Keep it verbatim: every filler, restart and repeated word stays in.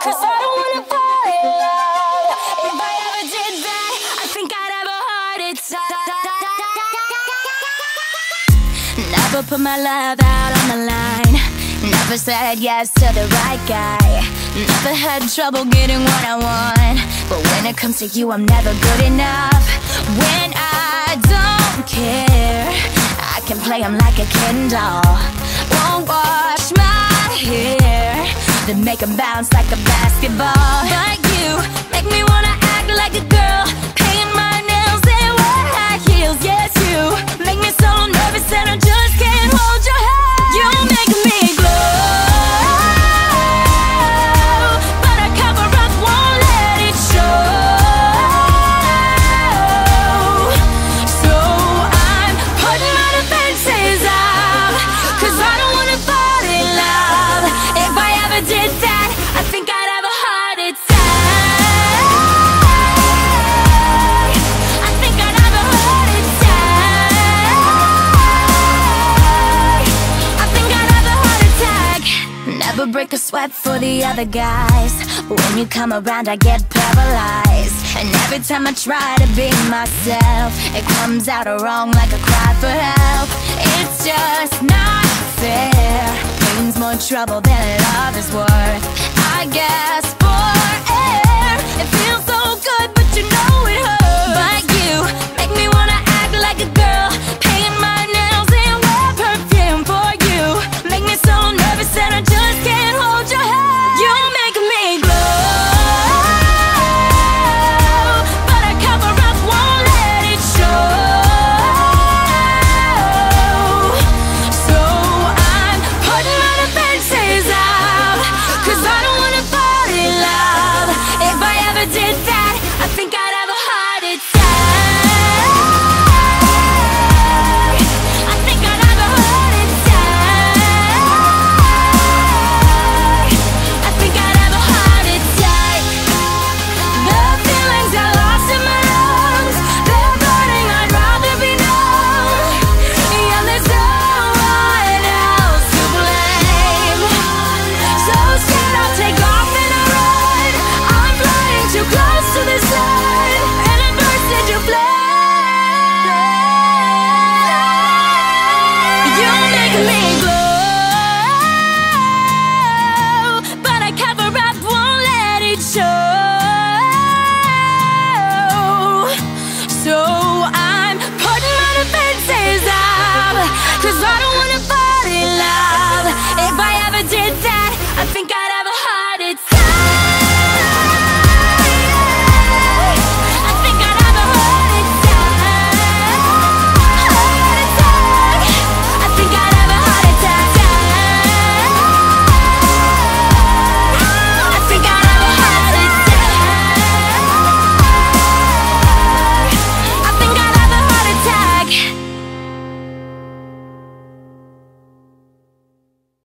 'cause I don't wanna fall in love. If I ever did that, I think I'd have a heart attack. Never put my love out on the line. Never said yes to the right guy. Never had trouble getting what I want. But when it comes to you, I'm never good enough. When I don't care, I can play him like a Ken doll. Won't wash my hair, then make him bounce like a basketball. But you make me wanna act like a girl, paint my nails and wear high heels. Yes, you make me so nervous that I just can't hold your hand. You make me glow, but I cover up, won't let it show. So I'm putting my defenses up, 'cause I don't wanna fall in love. If I ever did that, I think I'd have a heart attack. I think I'd have a heart attack. I think I'd have a heart attack. Never break a sweat for the other guys. When you come around, I get paralyzed. And every time I try to be myself, it comes out wrong like a cry for help. It's just not fair. Means more trouble than love is worth, I guess.